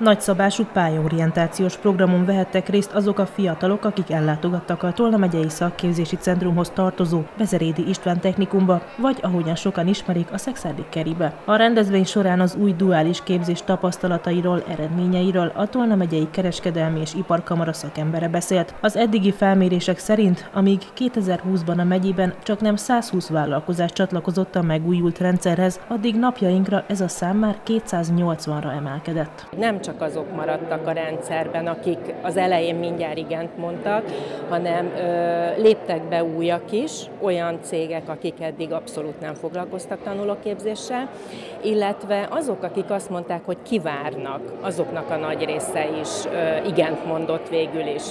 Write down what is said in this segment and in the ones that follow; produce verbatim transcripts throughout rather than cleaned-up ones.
Nagyszabású pályaorientációs programon vehettek részt azok a fiatalok, akik ellátogattak a Tolna megyei szakképzési centrumhoz tartozó Bezerédi István Technikumba, vagy ahogyan sokan ismerik, a Szekszárdi Keribe. A rendezvény során az új duális képzés tapasztalatairól, eredményeiről a Tolna megyei kereskedelmi és iparkamara szakembere beszélt. Az eddigi felmérések szerint, amíg kétezer-húszban a megyében csaknem százhúsz vállalkozás csatlakozott a megújult rendszerhez, addig napjainkra ez a szám már kétszáznyolcvanra emelkedett. Nem csak azok maradtak a rendszerben, akik az elején mindjárt igent mondtak, hanem ö, léptek be újak is, olyan cégek, akik eddig abszolút nem foglalkoztak tanulóképzéssel, illetve azok, akik azt mondták, hogy kivárnak, azoknak a nagy része is ö, igent mondott végül is.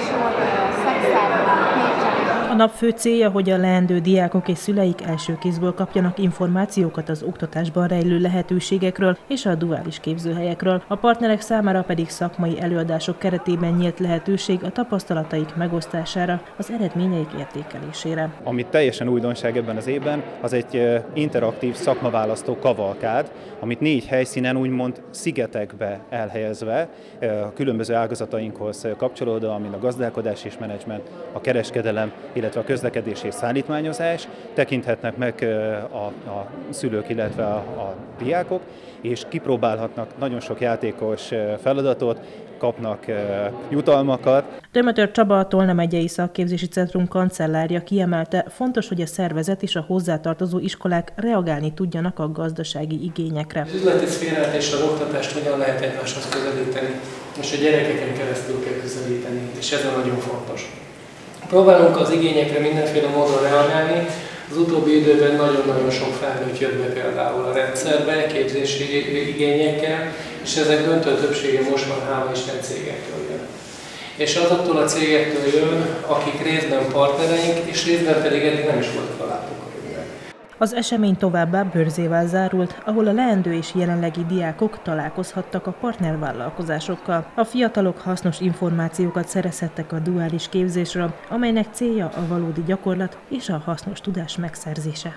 A nap fő célja, hogy a leendő diákok és szüleik első kézből kapjanak információkat az oktatásban rejlő lehetőségekről és a duális képzőhelyekről. A partnerek számára pedig szakmai előadások keretében nyílt lehetőség a tapasztalataik megosztására, az eredményeik értékelésére. Ami teljesen újdonság ebben az évben, az egy interaktív szakmaválasztó kavalkád, amit négy helyszínen úgymond szigetekbe elhelyezve, a különböző ágazatainkhoz kapcsolódva, mint a gazdálkodás és menedzsment, a kereskedelem, illetve a közlekedés és szállítmányozás, tekinthetnek meg a, a szülők, illetve a, a diákok, és kipróbálhatnak nagyon sok játékos feladatot, kapnak jutalmakat. Dömötör Csaba, a Tolna megyei szakképzési centrum kancellárja kiemelte, fontos, hogy a szervezet és a hozzátartozó iskolák reagálni tudjanak a gazdasági igényekre. Az üzleti szférát és az oktatást hogyan lehet egymáshoz közelíteni, és a gyerekeken keresztül kell közelíteni, és ez nagyon fontos. Próbálunk az igényekre mindenféle módon reagálni. Az utóbbi időben nagyon-nagyon sok felnőtt jött be például a rendszerbe, képzési igényekkel, és ezek döntő többsége most már hála Isten cégektől jön. És azoktól a cégektől jön, akik részben partnereink, és részben pedig eddig nem is voltak a látókörünkben. Az esemény továbbá bőrzével zárult, ahol a leendő és jelenlegi diákok találkozhattak a partnervállalkozásokkal. A fiatalok hasznos információkat szerezhettek a duális képzésről, amelynek célja a valódi gyakorlat és a hasznos tudás megszerzése.